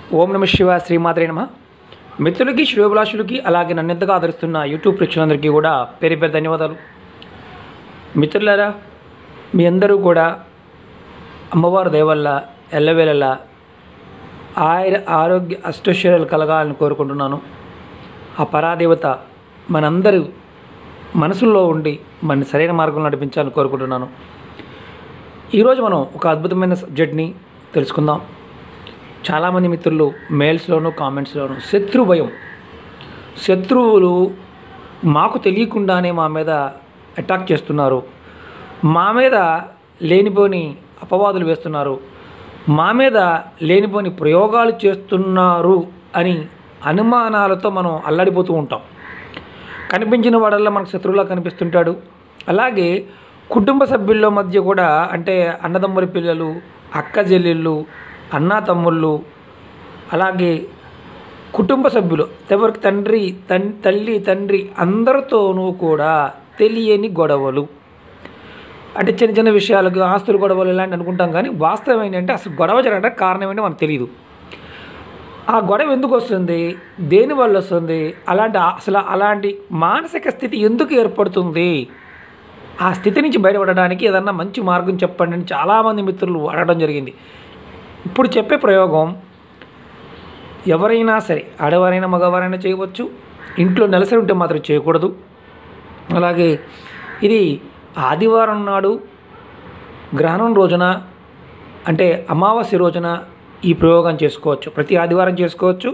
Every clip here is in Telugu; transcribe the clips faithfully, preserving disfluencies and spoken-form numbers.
ఓం నమ శివ శ్రీమాత్రే నమ. మిత్రులకి శ్రేయోభిలాషులకి అలాగే నన్ను ఎంతగా ఆదరిస్తున్న యూట్యూబ్ ప్రేక్షకులందరికీ కూడా పేరు పేరు ధన్యవాదాలు. మిత్రులారా, మీ అందరూ కూడా అమ్మవారి దయ వల్ల ఎల్లవేళలా ఆయుర ఆరోగ్య అష్టైశ్వర్యాలు కలగాలని కోరుకుంటున్నాను. ఆ పరాదేవత మనందరూ మనసుల్లో ఉండి మన సరైన మార్గంలో నడిపించాలని కోరుకుంటున్నాను. ఈరోజు మనం ఒక అద్భుతమైన సబ్జెక్ట్ని తెలుసుకుందాం. చాలామంది మిత్రులు మెయిల్స్లోనూ కామెంట్స్లోనూ శత్రు భయం, శత్రువులు మాకు తెలియకుండానే మా మీద అటాక్ చేస్తున్నారు, మా మీద లేనిపోని అపవాదులు వేస్తున్నారు, మా మీద లేనిపోని ప్రయోగాలు చేస్తున్నారు అని అనుమానాలతో మనం అల్లాడిపోతూ ఉంటాం. కనిపించిన వాడల్లా మనకు శత్రువులా కనిపిస్తుంటాడు. అలాగే కుటుంబ సభ్యుల మధ్య కూడా, అంటే అన్నదమ్ముల పిల్లలు, అక్క చెల్లెళ్ళు, అన్నా తమ్ముళ్ళు, అలాగే కుటుంబ సభ్యులు ఎవరికి తండ్రి తన్ తల్లి తండ్రి అందరితోనూ కూడా తెలియని గొడవలు, అంటే చిన్న చిన్న విషయాలకు ఆస్తులు గొడవలు ఇలాంటి అనుకుంటాం. కానీ వాస్తవం ఏంటంటే అసలు గొడవ జరగడానికి కారణం ఏంటో మనకు తెలియదు. ఆ గొడవ ఎందుకు వస్తుంది, దేనివల్ల వస్తుంది, అలాంటి అసలు అలాంటి మానసిక స్థితి ఎందుకు ఏర్పడుతుంది, ఆ స్థితి నుంచి బయటపడడానికి ఏదన్నా మంచి మార్గం చెప్పండి అని చాలామంది మిత్రులు అడగడం జరిగింది. ఇప్పుడు చెప్పే ప్రయోగం ఎవరైనా సరే, ఆడవారైనా మగవారైనా చేయవచ్చు. ఇంట్లో నెలసరి ఉంటే మాత్రం చేయకూడదు. అలాగే ఇది ఆదివారం నాడు గ్రహణం రోజున, అంటే అమావాస్య రోజున ఈ ప్రయోగం చేసుకోవచ్చు. ప్రతి ఆదివారం చేసుకోవచ్చు,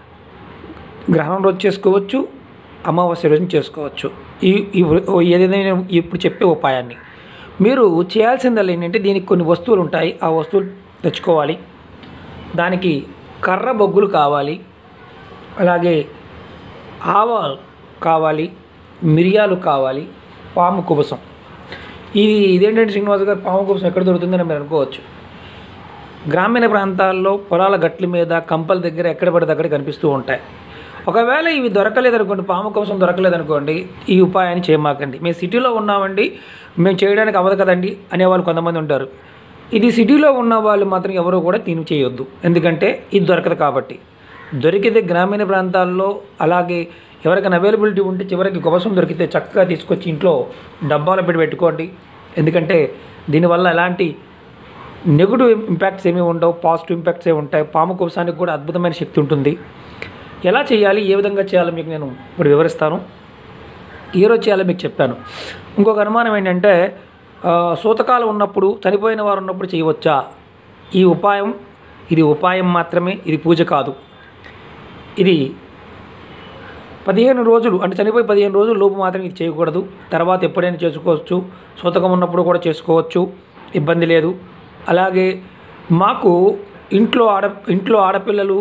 గ్రహణం రోజు చేసుకోవచ్చు, అమావాస్య రోజున చేసుకోవచ్చు. ఈ ఏదైనా ఇప్పుడు చెప్పే ఉపాయాన్ని మీరు చేయాల్సిందల్లా ఏంటంటే, దీనికి కొన్ని వస్తువులు ఉంటాయి. ఆ వస్తువులు తెచ్చుకోవాలి. దానికి కర్ర బొగ్గులు కావాలి, అలాగే ఆవాలు కావాలి, మిరియాలు కావాలి, పాము కుబసం. ఇది ఇదేంటంటే శ్రీనివాస్ గారు, పాము కుబసం ఎక్కడ దొరుకుతుందని మీరు అనుకోవచ్చు. గ్రామీణ ప్రాంతాల్లో పొలాల గట్ల మీద, కంపల దగ్గర ఎక్కడ పడితే అక్కడ కనిపిస్తూ ఉంటాయి. ఒకవేళ ఇవి దొరకలేదనుకోండి, పాము కోసం దొరకలేదనుకోండి, ఈ ఉపాయాన్ని చేయమాకండి. మేము సిటీలో ఉన్నామండి, మేము చేయడానికి అవ్వదు కదండి అనేవాళ్ళు కొంతమంది ఉంటారు. ఇది సిటీలో ఉన్న వాళ్ళు మాత్రం ఎవరో కూడా తిని చేయొద్దు, ఎందుకంటే ఇది దొరకదు కాబట్టి. దొరికితే గ్రామీణ ప్రాంతాల్లో, అలాగే ఎవరికైనా అవైలబిలిటీ ఉంటే చివరికి కుబసం దొరికితే చక్కగా తీసుకొచ్చి ఇంట్లో డబ్బాలో పెట్టి పెట్టుకోండి. ఎందుకంటే దీనివల్ల ఎలాంటి నెగిటివ్ ఇంపాక్ట్స్ ఏమీ ఉండవు, పాజిటివ్ ఇంపాక్ట్స్ ఏమి ఉంటాయి. పాము కుబసానికి కూడా అద్భుతమైన శక్తి ఉంటుంది. ఎలా చేయాలి, ఏ విధంగా చేయాలో మీకు నేను ఇప్పుడు వివరిస్తాను. ఈరోజు చేయాలో మీకు చెప్పాను. ఇంకొక అనుమానం ఏంటంటే, సూతకాలు ఉన్నప్పుడు, చనిపోయిన వారు ఉన్నప్పుడు చేయవచ్చా ఈ ఉపాయం? ఇది ఉపాయం మాత్రమే, ఇది పూజ కాదు. ఇది పదిహేను రోజులు, అంటే చనిపోయి పదిహేను రోజులు లోపు మాత్రం ఇది చేయకూడదు. తర్వాత ఎప్పుడైనా చేసుకోవచ్చు, సూతకం ఉన్నప్పుడు కూడా చేసుకోవచ్చు, ఇబ్బంది లేదు. అలాగే మాకు ఇంట్లో ఆడ ఇంట్లో ఆడపిల్లలు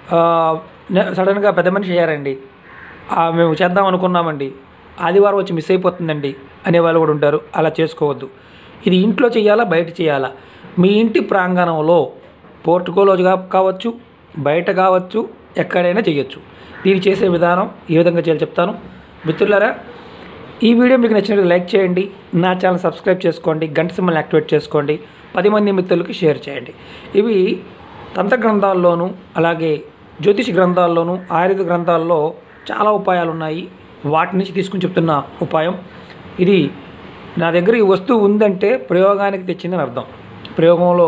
సడన్గా పెద్ద మనిషి అయ్యారండి, మేము చేద్దాం అనుకున్నామండి, ఆదివారం వచ్చి మిస్ అయిపోతుందండి అనేవాళ్ళు కూడా ఉంటారు. అలా చేసుకోవద్దు. ఇది ఇంట్లో చేయాలా, బయట చేయాలా? మీ ఇంటి ప్రాంగణంలో, పోర్టుకోలో కావచ్చు, బయట కావచ్చు, ఎక్కడైనా చేయొచ్చు. దీన్ని చేసే విధానం ఏ విధంగా చేయాలో చెప్తాను. మిత్రులారా, ఈ వీడియో మీకు నచ్చినట్టు లైక్ చేయండి, నా ఛానల్ సబ్స్క్రైబ్ చేసుకోండి, గంట సింబల్ని యాక్టివేట్ చేసుకోండి, పది మంది మిత్రులకి షేర్ చేయండి. ఇవి తంత్ర గ్రంథాల్లోనూ, అలాగే జ్యోతిష గ్రంథాల్లోనూ, ఆయుర్వేద గ్రంథాల్లో చాలా ఉపాయాలు ఉన్నాయి. వాటి నుంచి తీసుకుని చెప్తున్న ఉపాయం ఇది. నా దగ్గర ఈ వస్తువు ఉందంటే ప్రయోగానికి తెచ్చిందని అర్థం. ప్రయోగంలో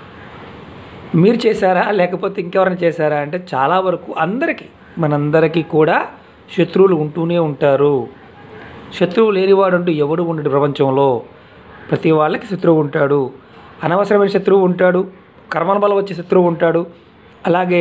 మీరు చేశారా లేకపోతే ఇంకెవరైనా చేశారా అంటే, చాలా వరకు అందరికీ, మనందరికీ కూడా శత్రువులు ఉంటూనే ఉంటారు. శత్రువు లేనివాడు అంటూ ఎవడు ఉండడు ప్రపంచంలో. ప్రతి వాళ్ళకి శత్రువు ఉంటాడు. అనవసరమైన శత్రువు ఉంటాడు, కర్మల బలం వచ్చే శత్రువు ఉంటాడు. అలాగే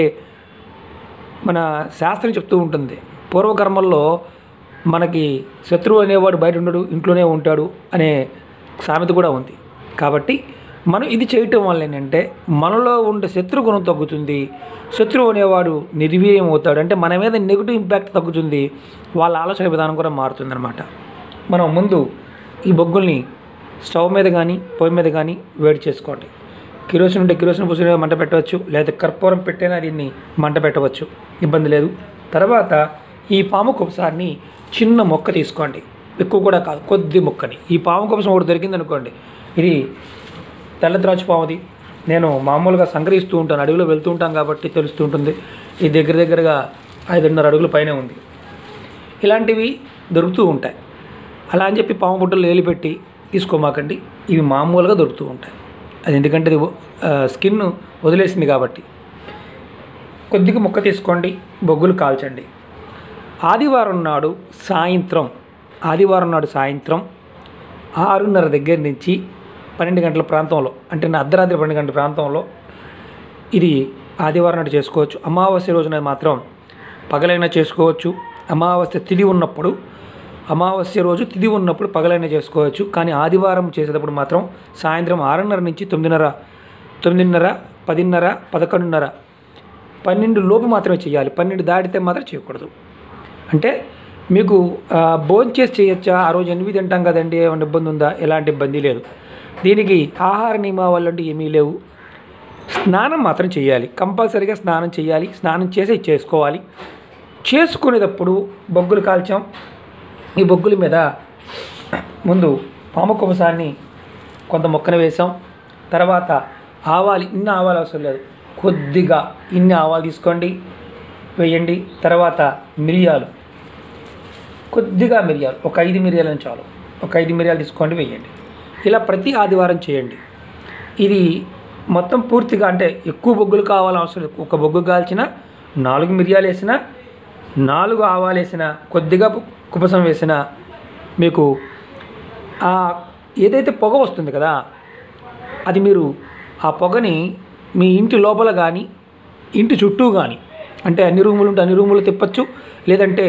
మన శాస్త్రం చెప్తూ ఉంటుంది, పూర్వకర్మల్లో మనకి శత్రువు అనేవాడు బయట ఉండడు, ఇంట్లోనే ఉంటాడు అనే సామెత కూడా ఉంది. కాబట్టి మనం ఇది చేయటం వల్ల ఏంటంటే, మనలో ఉండే శత్రు గుణం తగ్గుతుంది. శత్రువు అనేవాడు నిర్వీర్యం అవుతాడు, అంటే మన మీద నెగిటివ్ ఇంపాక్ట్ తగ్గుతుంది. వాళ్ళ ఆలోచన విధానం కూడా మారుతుందన్నమాట. మనం ముందు ఈ బొగ్గుల్ని స్టవ్ మీద కానీ, పొయ్యి మీద కానీ వేడి చేసుకోండి. కిరోసిన్ ఉంటే కిరోసిన్ పూసిన మంట పెట్టవచ్చు, లేదా కర్పూరం పెట్టైనా దీన్ని మంట పెట్టవచ్చు, ఇబ్బంది లేదు. తర్వాత ఈ పాము కుబసాన్ని చిన్న మొక్క తీసుకోండి, ఎక్కువ కూడా కాదు, కొద్ది మొక్కని. ఈ పాము కుబసం ఒకటి దొరికింది అనుకోండి, ఇది తెల్ల ద్రాక్ష పాముది, నేను మామూలుగా సంగ్రహిస్తూ ఉంటాను, అడవిలో వెళ్తూ ఉంటాం కాబట్టి తెలుస్తూ ఉంటుంది. ఈ దగ్గర దగ్గరగా ఐదున్నర అడుగుల పైనే ఉంది. ఇలాంటివి దొరుకుతూ ఉంటాయి. అలా అని చెప్పి పాము పుట్టలు ఏలి పెట్టి తీసుకోమాకండి, ఇవి మామూలుగా దొరుకుతూ ఉంటాయి. అది ఎందుకంటే ఇది స్కిన్ వదిలేసింది కాబట్టి. కొద్దిగా ముక్క తీసుకోండి, బొగ్గులు కాల్చండి. ఆదివారం నాడు సాయంత్రం ఆదివారం నాడు సాయంత్రం ఆరున్నర దగ్గర నుంచి పన్నెండు గంటల ప్రాంతంలో, అంటే నా అర్ధరాత్రి పన్నెండు గంటల ప్రాంతంలో ఇది ఆదివారం నాడు చేసుకోవచ్చు. అమావాస్య రోజున మాత్రం పగలైనా చేసుకోవచ్చు. అమావాస్య తిథి ఉన్నప్పుడు అమావాస్య రోజు తిథి ఉన్నప్పుడు పగలైనా చేసుకోవచ్చు. కానీ ఆదివారం చేసేటప్పుడు మాత్రం సాయంత్రం ఆరున్నర నుంచి తొమ్మిదిన్నర తొమ్మిదిన్నర పదిన్నర పదకొండున్నర పన్నెండు లోపు మాత్రమే చేయాలి. పన్నెండు దాటితే మాత్రం చేయకూడదు. అంటే మీకు భోజనం చేసి చేయొచ్చా, ఆ రోజు ఎనిమిది తింటాం కదండి, ఏమైనా ఇబ్బంది ఉందా? ఎలాంటి ఇబ్బంది లేదు. దీనికి ఆహార నియమావళి అంటే ఏమీ లేవు. స్నానం మాత్రం చేయాలి, కంపల్సరీగా స్నానం చేయాలి. స్నానం చేసి చేసుకోవాలి. చేసుకునేటప్పుడు బొగ్గులు కాల్చాం. ఈ బొగ్గుల మీద ముందు పాము కుబసాన్ని కొంత మొక్కన వేసాం. తర్వాత ఆవాలు, ఇన్ని ఆవాలు అవసరం లేదు, కొద్దిగా ఇన్ని ఆవాలు తీసుకోండి, వేయండి. తర్వాత మిరియాలు, కొద్దిగా మిరియాలు, ఒక ఐదు మిరియాలను చాలు, ఒక ఐదు మిరియాలు తీసుకోండి, వేయండి. ఇలా ప్రతి ఆదివారం చేయండి. ఇది మొత్తం పూర్తిగా, అంటే ఎక్కువ బొగ్గులు కావాలని అవసరం లేదు. ఒక బొగ్గు కాల్చిన నాలుగు మిరియాలు వేసిన, నాలుగు ఆవాలు వేసిన, కొద్దిగా కుపసం వేసిన, మీకు ఏదైతే పొగ వస్తుంది కదా, అది మీరు ఆ పొగని మీ ఇంటి లోపల కానీ ఇంటి చుట్టూ కానీ, అంటే అన్ని రూములు ఉంటే అన్ని రూములు తిప్పచ్చు, లేదంటే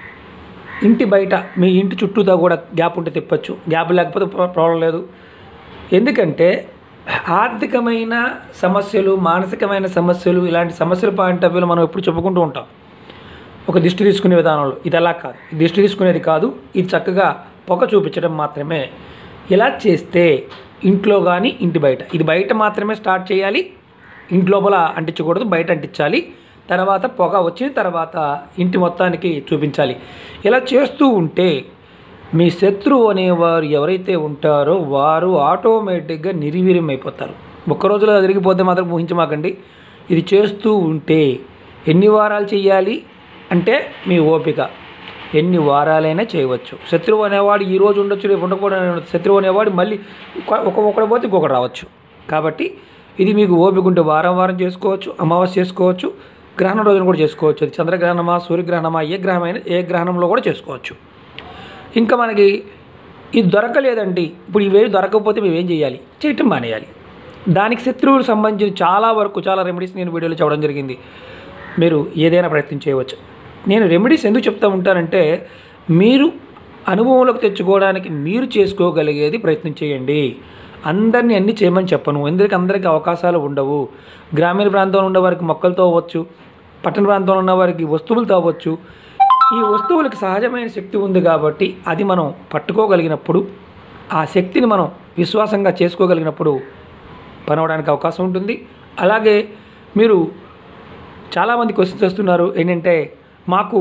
ఇంటి బయట మీ ఇంటి చుట్టూతో కూడా గ్యాప్ ఉంటే తిప్పచ్చు. గ్యాప్ లేకపోతే ప్రాబ్లం లేదు. ఎందుకంటే ఆర్థికమైన సమస్యలు, మానసికమైన సమస్యలు, ఇలాంటి సమస్యల పాయింట్ ఆఫ్ వ్యూలో మనం ఎప్పుడు చెప్పుకుంటూ ఉంటాం ఒక దిష్టి తీసుకునే విధానంలో. ఇది అలా కాదు, దిష్టి తీసుకునేది కాదు, ఇది చక్కగా పొగ చూపించడం మాత్రమే. ఇలా చేస్తే ఇంట్లో కానీ ఇంటి బయట, ఇది బయట మాత్రమే స్టార్ట్ చేయాలి, ఇంటి లోపల అంటించకూడదు, బయట అంటించాలి. తర్వాత పొగ వచ్చిన తర్వాత ఇంటి మొత్తానికి చూపించాలి. ఇలా చేస్తూ ఉంటే మీ శత్రువు అనేవారు ఎవరైతే ఉంటారో వారు ఆటోమేటిక్గా నిర్వీర్యం అయిపోతారు. ఒక్క రోజులో జరిగిపోతే మాత్రం ఊహించమాకండి. ఇది చేస్తూ ఉంటే ఎన్ని వారాలు చేయాలి అంటే మీ ఓపిక, ఎన్ని వారాలైనా చేయవచ్చు. శత్రువు అనేవాడు ఈరోజు ఉండొచ్చు, రేపు ఉండకూడదు. శత్రువు అనేవాడు మళ్ళీ ఒక ఒకటి పోతే ఇంకొకటి రావచ్చు. కాబట్టి ఇది మీకు ఓపిక ఉంటే వారం వారం చేసుకోవచ్చు, అమావాస్య చేసుకోవచ్చు, గ్రహణం రోజున కూడా చేసుకోవచ్చు. అది చంద్రగ్రహణమా, సూర్యగ్రహణమా, ఏ గ్రహమైనా ఏ గ్రహణంలో కూడా చేసుకోవచ్చు. ఇంకా మనకి ఇది దొరకలేదండి, ఇప్పుడు ఇవేవి దొరకకపోతే మేము ఏం చేయాలి? చేయటం మానేయాలి. దానికి శత్రువులకు సంబంధించిన చాలా వరకు చాలా రెమెడీస్ నేను వీడియోలో చెప్పడం జరిగింది. మీరు ఏదైనా ప్రయత్నం చేయవచ్చు. నేను రెమెడీస్ ఎందుకు చెప్తూ ఉంటానంటే మీరు అనుభవంలోకి తెచ్చుకోవడానికి మీరు చేసుకోగలిగేది ప్రయత్నం చేయండి. అందరినీ అన్నీ చేయమని చెప్పను, ఎందుకంటే అందరికీ అవకాశాలు ఉండవు. గ్రామీణ ప్రాంతంలో ఉన్న వారికి మొక్కలతో అవ్వచ్చు, పట్టణ ప్రాంతంలో ఉన్న వారికి వస్తువులతో అవ్వచ్చు. ఈ వస్తువులకు సహజమైన శక్తి ఉంది కాబట్టి అది మనం పట్టుకోగలిగినప్పుడు, ఆ శక్తిని మనం విశ్వాసంగా చేసుకోగలిగినప్పుడు పని అవడానికి అవకాశం ఉంటుంది. అలాగే మీరు చాలామంది క్వశ్చన్స్ వస్తున్నారు ఏంటంటే, మాకు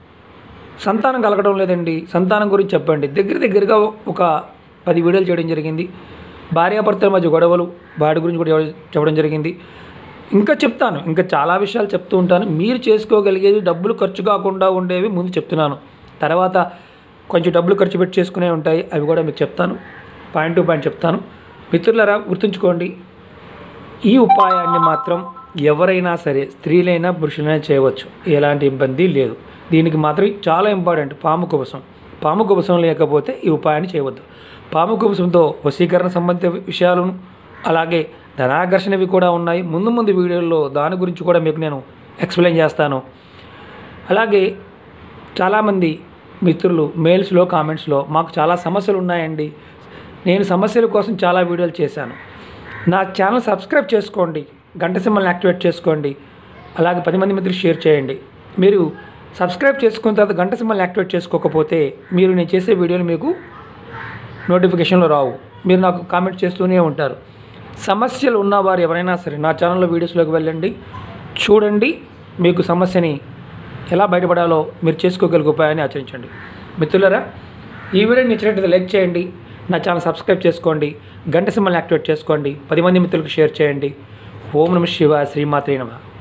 సంతానం కలగడం లేదండి, సంతానం గురించి చెప్పండి. దగ్గర దగ్గరగా ఒక పది వీడియోలు చేయడం జరిగింది. భార్యాభర్తల మధ్య గొడవలు, వాటి గురించి కూడా చెప్పడం జరిగింది. ఇంకా చెప్తాను, ఇంకా చాలా విషయాలు చెప్తూ ఉంటాను. మీరు చేసుకోగలిగేది డబ్బులు ఖర్చు కాకుండా ఉండేవి ముందు చెప్తున్నాను. తర్వాత కొంచెం డబ్బులు ఖర్చు పెట్టి చేసుకునే ఉంటాయి, అవి కూడా మీకు చెప్తాను. పాయింట్ టు పాయింట్ చెప్తాను. మిత్రులారా గుర్తుంచుకోండి, ఈ ఉపాయాన్ని మాత్రం ఎవరైనా సరే, స్త్రీలైనా పురుషులైనా చేయవచ్చు, ఎలాంటి ఇబ్బంది లేదు. దీనికి మాత్రం చాలా ఇంపార్టెంట్ పాము కుబసం. పాము కుబసం లేకపోతే ఈ ఉపాయాన్ని చేయవద్దు. పాము కుబసంతో వశీకరణ సంబంధిత విషయాలను, అలాగే ధనాకర్షణవి కూడా ఉన్నాయి. ముందు ముందు వీడియోల్లో దాని గురించి కూడా మీకు నేను ఎక్స్ప్లెయిన్ చేస్తాను. అలాగే చాలామంది మిత్రులు మెయిల్స్లో, కామెంట్స్లో మాకు చాలా సమస్యలు ఉన్నాయండి, నేను సమస్యల కోసం చాలా వీడియోలు చేశాను, నా ఛానల్ సబ్స్క్రైబ్ చేసుకోండి, గంట సింబల్ని యాక్టివేట్ చేసుకోండి, అలాగే పది మంది మిత్రులు షేర్ చేయండి. మీరు సబ్స్క్రైబ్ చేసుకున్న తర్వాత గంట సింబల్ని యాక్టివేట్ చేసుకోకపోతే మీరు నేను చేసే వీడియోలు మీకు నోటిఫికేషన్లో రావు. మీరు నాకు కామెంట్ చేస్తూనే ఉంటారు. సమస్యలు ఉన్నవారు ఎవరైనా సరే నా ఛానల్లో వీడియోస్లోకి వెళ్ళండి, చూడండి, మీకు సమస్యని ఎలా బయటపడాలో మీరు చేసుకోగలిగే ఉపాయాన్ని ఆచరించండి. మిత్రులారా, ఈ వీడియోని నచ్చినట్లయితే లైక్ చేయండి, నా ఛానల్ సబ్స్క్రైబ్ చేసుకోండి, గంట సింబల్ని యాక్టివేట్ చేసుకోండి, పది మంది మిత్రులకు షేర్ చేయండి. ఓం నమ శివాయ, శ్రీమాత్రే నమః.